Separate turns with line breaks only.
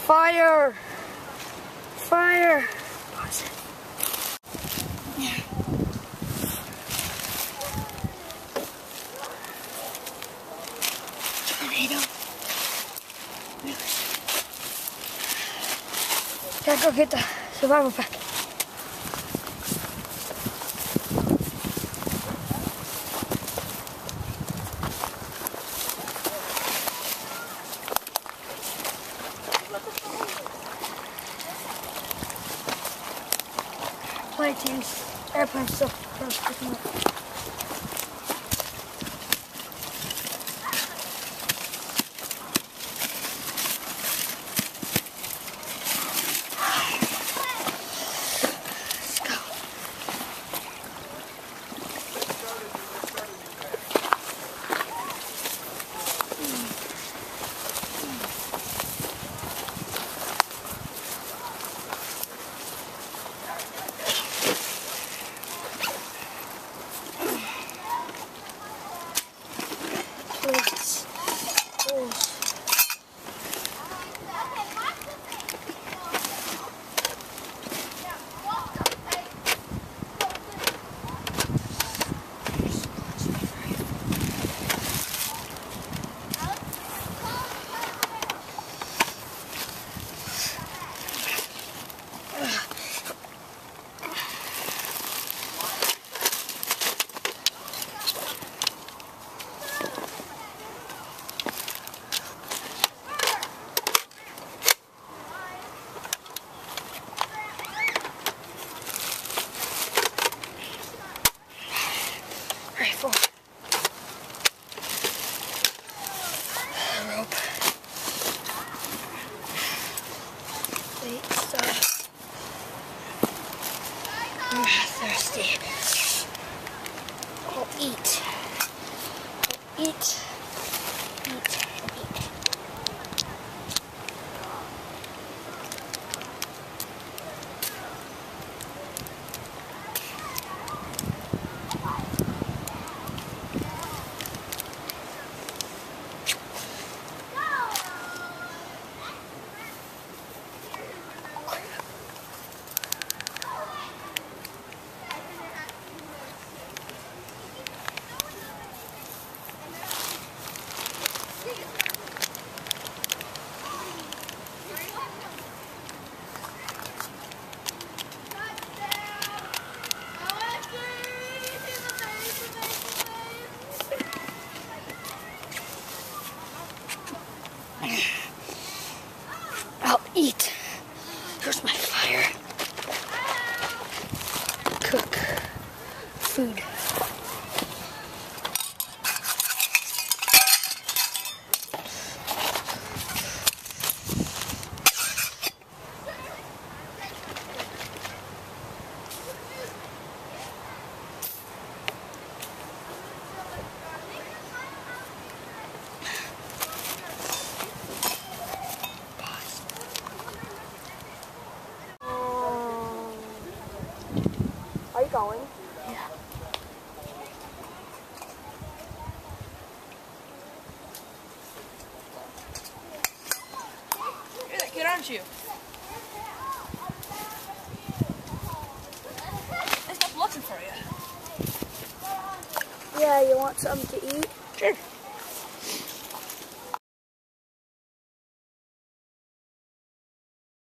Fire! Fire! Pause it. Yeah. Tornado. Gotta go get the survival pack. Planes, airplanes still picking up. Rifle. Rope. Wait, stop. I'm thirsty. I'll eat. I'll eat. Eat. Eat. I'll eat. Here's my fire. Cook food.
Are you going?
Yeah.
You're that kid, aren't you? I stopped looking for you.
Yeah, you want something to eat?
Sure.